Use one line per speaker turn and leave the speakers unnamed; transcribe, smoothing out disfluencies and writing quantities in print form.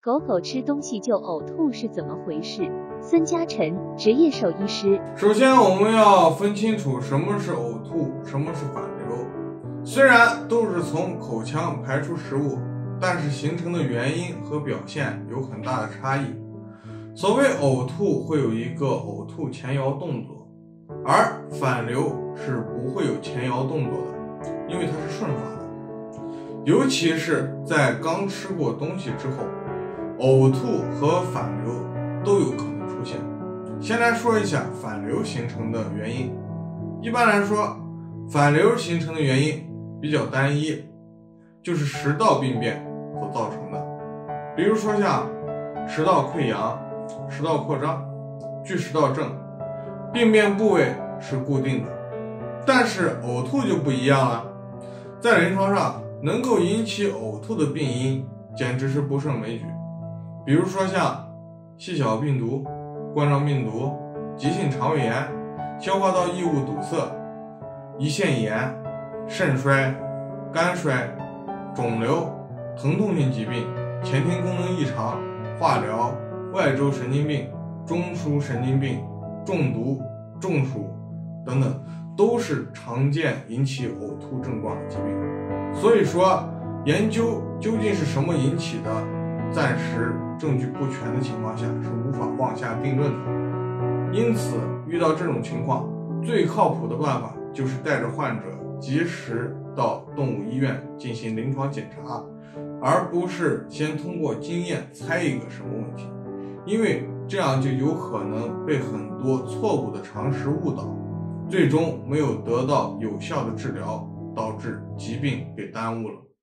狗狗吃东西就呕吐是怎么回事？孙嘉晨，职业兽医师。
首先，我们要分清楚什么是呕吐，什么是反流。虽然都是从口腔排出食物，但是形成的原因和表现有很大的差异。所谓呕吐会有一个呕吐前摇动作，而反流是不会有前摇动作的，因为它是顺发的。尤其是在刚吃过东西之后，呕吐和反流都有可能出现。先来说一下反流形成的原因。一般来说，反流形成的原因比较单一，就是食道病变所造成的。比如说像食道溃疡、食道扩张、巨食道症，病变部位是固定的。但是呕吐就不一样了，在临床上能够引起呕吐的病因简直是不胜枚举。比如说像细小病毒、冠状病毒、急性肠胃炎、消化道异物堵塞、胰腺炎、肾衰、肝衰、肿瘤、疼痛性疾病、前庭功能异常、化疗、外周神经病、中枢神经病、中毒、中暑等等，都是常见引起呕吐症状的疾病。所以说，研究究竟是什么引起的，暂时证据不全的情况下是无法妄下定论的。因此，遇到这种情况，最靠谱的办法就是带着患者及时到动物医院进行临床检查，而不是先通过经验猜一个什么问题，因为这样就有可能被很多错误的常识误导，最终没有得到有效的治疗，导致疾病被耽误了。